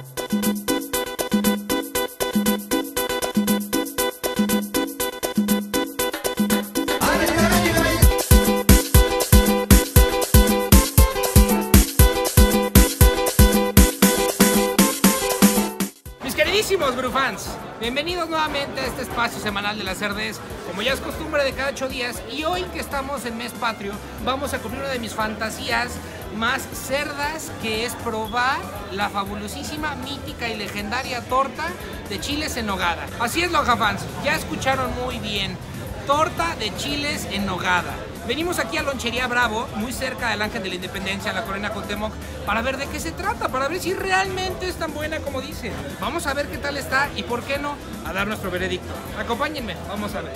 Queridísimos Brufans, bienvenidos nuevamente a este espacio semanal de la Cerdez, como ya es costumbre de cada 8 días, y hoy que estamos en mes patrio, vamos a cumplir una de mis fantasías más cerdas, que es probar la fabulosísima, mítica y legendaria torta de chiles en nogada. Así es, Lonjafans, ya escucharon muy bien, torta de chiles en nogada. Venimos aquí a Lonchería Bravo, muy cerca del Ángel de la Independencia, la Colonia Cuauhtémoc, para ver de qué se trata, para ver si realmente es tan buena como dicen. Vamos a ver qué tal está y, por qué no, a dar nuestro veredicto. Acompáñenme, vamos a ver.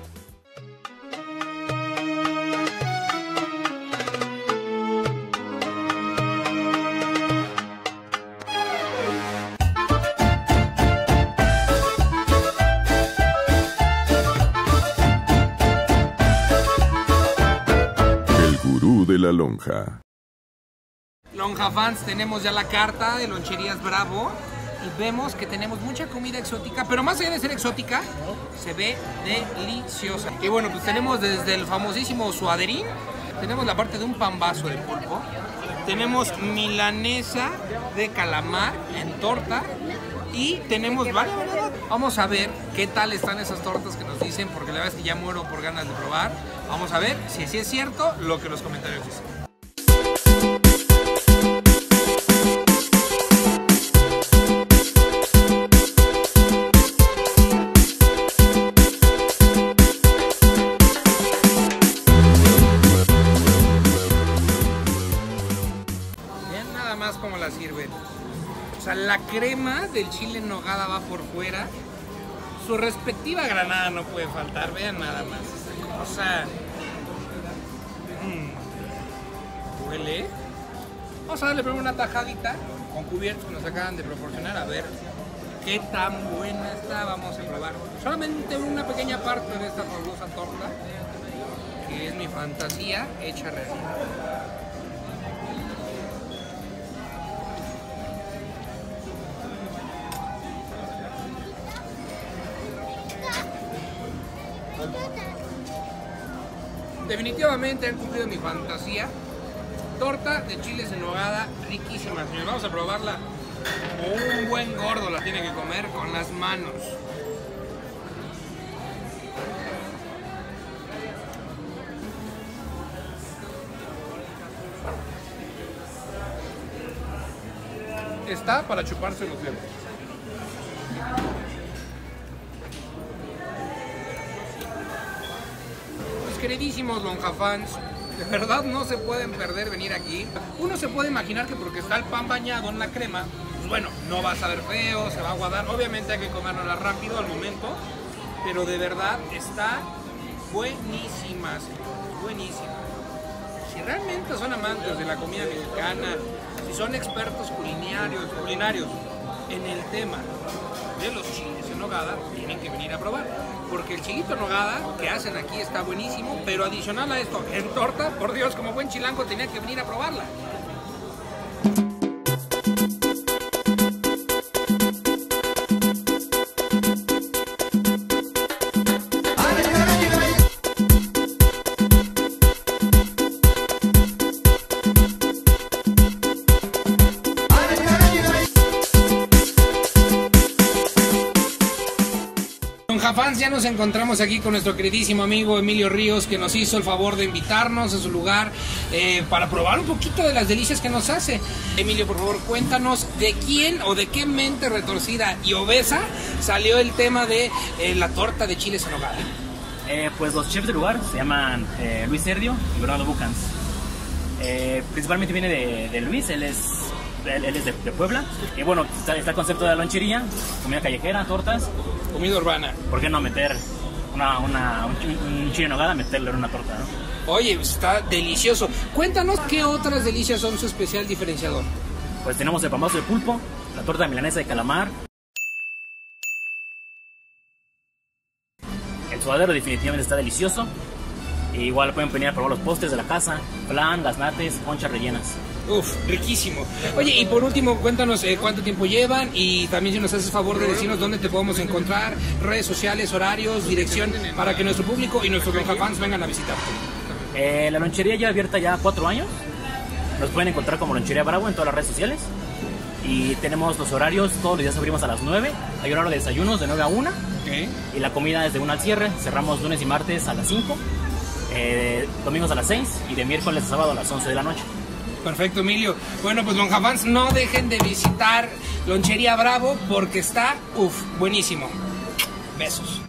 De la lonja. Lonjafans, tenemos ya la carta de Loncherías Bravo y vemos que tenemos mucha comida exótica, pero más allá de ser exótica, se ve deliciosa. Y bueno, pues tenemos desde el famosísimo suaderín, tenemos la parte de un pambazo de pulpo, tenemos milanesa de calamar en torta y tenemos varias. Vamos a ver qué tal están esas tortas que nos dicen, porque la verdad es que ya muero por ganas de probar. Vamos a ver si sí es cierto lo que los comentarios dicen. Vean nada más cómo la sirven. O sea, la crema del chile en nogada va por fuera. Su respectiva granada no puede faltar. Vean nada más esa cosa. Huele. Vamos a darle primero una tajadita con cubiertos que nos acaban de proporcionar. A ver qué tan buena está. Vamos a probar solamente una pequeña parte de esta fabulosa torta, que es mi fantasía hecha realidad. Definitivamente han cumplido mi fantasía. Torta de chiles en nogada, riquísima, señores. Vamos a probarla como un buen gordo la tiene que comer, con las manos. Está para chuparse los dedos. Queridísimos Lonjafans, de verdad no se pueden perder venir aquí. Uno se puede imaginar que porque está el pan bañado en la crema, pues bueno, no va a saber feo, se va a aguadar. Obviamente hay que comérnosla rápido al momento, pero de verdad está buenísima, señores, buenísima. Si realmente son amantes de la comida mexicana, si son expertos culinarios en el tema de los chiles en nogada, tienen que venir a probar, porque el chilito en nogada que hacen aquí está buenísimo, pero adicional a esto, en torta, por Dios, como buen chilango tenía que venir a probarla. Lonjafans, ya nos encontramos aquí con nuestro queridísimo amigo Emilio Ríos, que nos hizo el favor de invitarnos a su lugar para probar un poquito de las delicias que nos hace. Emilio, por favor, cuéntanos de quién o de qué mente retorcida y obesa salió el tema de la torta de chiles en nogada. Pues los chefs del lugar se llaman Luis Serdio y Bernardo Bucans. Principalmente viene de Luis, él es de Puebla. Y bueno, está el concepto de la lonchería, comida callejera, tortas. Comida urbana. ¿Por qué no meter un chile en nogada, meterlo en una torta, ¿no? Oye, está delicioso. Cuéntanos qué otras delicias son su especial diferenciador. Pues tenemos el pambazo de pulpo, la torta de milanesa de calamar. El suadero definitivamente está delicioso. Y igual pueden venir a probar los postres de la casa, flan, gaznates, conchas rellenas. Uf, riquísimo. Oye, y por último, cuéntanos cuánto tiempo llevan y también si nos haces favor de decirnos dónde te podemos encontrar, redes sociales, horarios, dirección, para que nuestro público y nuestros lonja fans vengan a visitarte. La lonchería lleva abierta ya 4 años. Nos pueden encontrar como Lonchería Bravo en todas las redes sociales. Y tenemos los horarios, todos los días abrimos a las 9. Hay horario de desayunos de 9 a 1. Okay. Y la comida es de 1 al cierre. Cerramos lunes y martes a las 5. Domingos a las 6. Y de miércoles a sábado a las 11 de la noche. Perfecto, Emilio. Bueno, pues lonja fans, no dejen de visitar Lonchería Bravo porque está, buenísimo. Besos.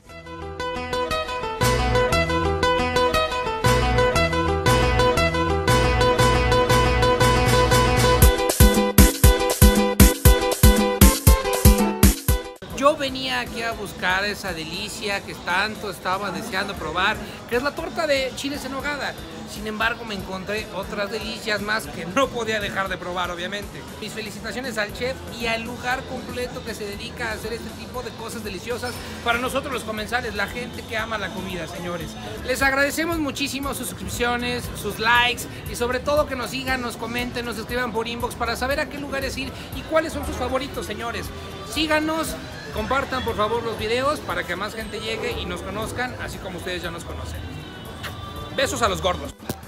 Yo venía aquí a buscar esa delicia que tanto estaba deseando probar, que es la torta de chiles en nogada. Sin embargo, me encontré otras delicias más que no podía dejar de probar, obviamente. Mis felicitaciones al chef y al lugar completo que se dedica a hacer este tipo de cosas deliciosas para nosotros los comensales, la gente que ama la comida, señores. Les agradecemos muchísimo sus suscripciones, sus likes y sobre todo que nos sigan, nos comenten, nos escriban por inbox para saber a qué lugares ir y cuáles son sus favoritos, señores. Síganos, compartan por favor los videos para que más gente llegue y nos conozcan, así como ustedes ya nos conocen. Besos a los gordos.